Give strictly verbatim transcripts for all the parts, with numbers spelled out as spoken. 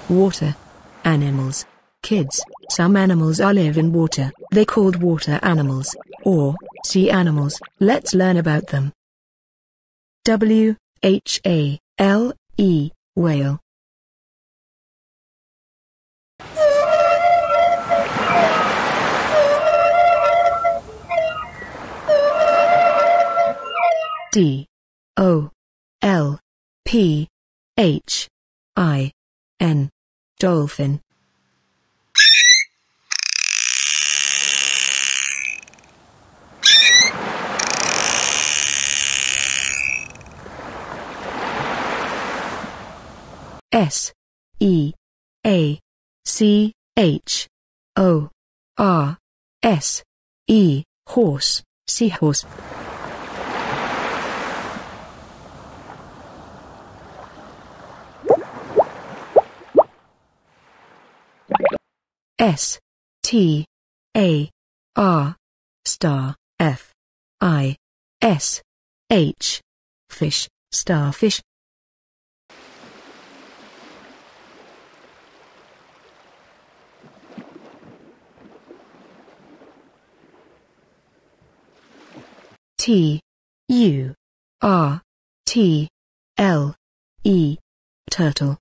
Water. Animals. Kids, some animals are live in water. They're called water animals, or sea animals. Let's learn about them. W H A L E, whale. D O L P H I N, dolphin. S E A C H O R S E, horse, seahorse. S T A R, star, F I S H, fish, starfish. T U R T L E, turtle.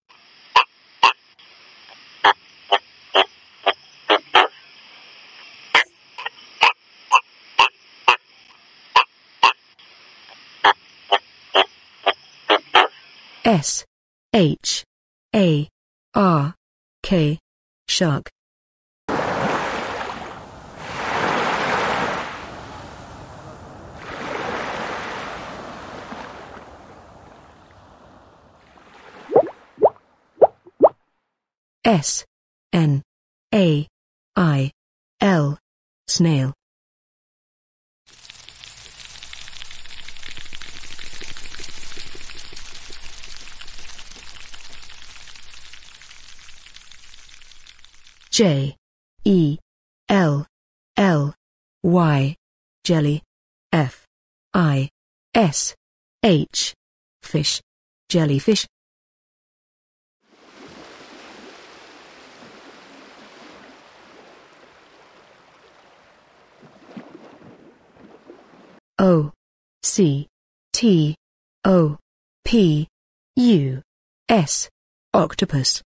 S H A R K, shark. S N A I L, snail. J E L L Y, jelly. F I S H, fish, jellyfish. O C T O P U S, octopus.